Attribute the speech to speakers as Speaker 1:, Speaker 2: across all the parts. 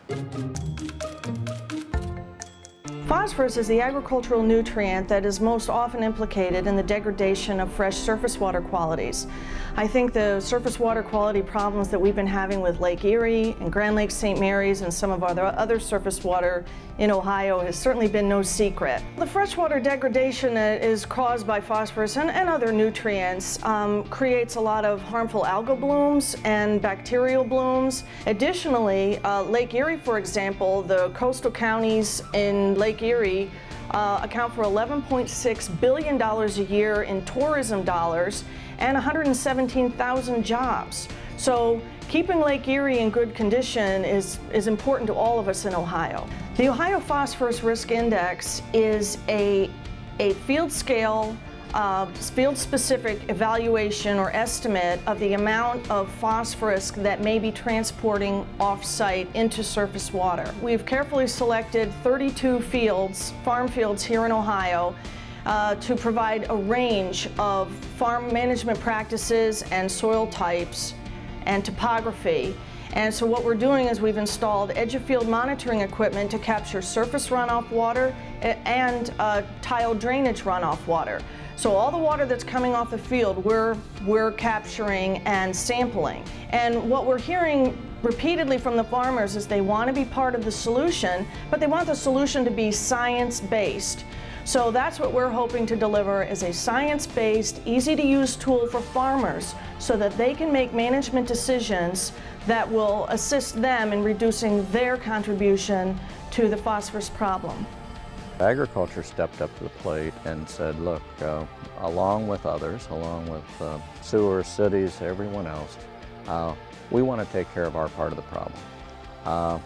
Speaker 1: Phosphorus is the agricultural nutrient that is most often implicated in the degradation of fresh surface water qualities. I think the surface water quality problems that we've been having with Lake Erie and Grand Lake St. Mary's and some of our other surface water in Ohio has certainly been no secret. The freshwater degradation that is caused by phosphorus and other nutrients creates a lot of harmful algal blooms and bacterial blooms. Additionally, Lake Erie, for example, the coastal counties in Lake Erie account for $11.6 billion a year in tourism dollars and 117,000 jobs. So keeping Lake Erie in good condition is important to all of us in Ohio. The Ohio Phosphorus Risk Index is a field scale, field-specific evaluation or estimate of the amount of phosphorus that may be transporting off-site into surface water. We've carefully selected 32 fields, farm fields here in Ohio, to provide a range of farm management practices and soil types and topography. And so what we're doing is we've installed edge-of-field monitoring equipment to capture surface runoff water and tile drainage runoff water. So all the water that's coming off the field, we're capturing and sampling. And what we're hearing repeatedly from the farmers is they want to be part of the solution, but they want the solution to be science-based. So that's what we're hoping to deliver, is a science-based, easy-to-use tool for farmers so that they can make management decisions that will assist them in reducing their contribution to the phosphorus problem.
Speaker 2: Agriculture stepped up to the plate and said, look, along with others, along with sewers, cities, everyone else, we want to take care of our part of the problem.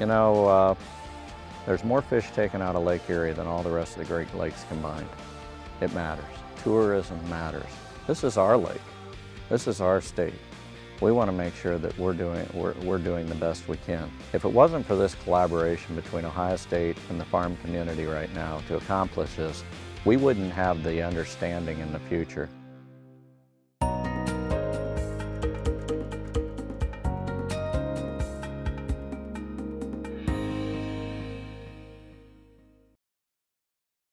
Speaker 2: There's more fish taken out of Lake Erie than all the rest of the Great Lakes combined. It matters. Tourism matters. This is our lake. This is our state. We want to make sure that we're doing the best we can. If it wasn't for this collaboration between Ohio State and the farm community right now to accomplish this, we wouldn't have the understanding in the future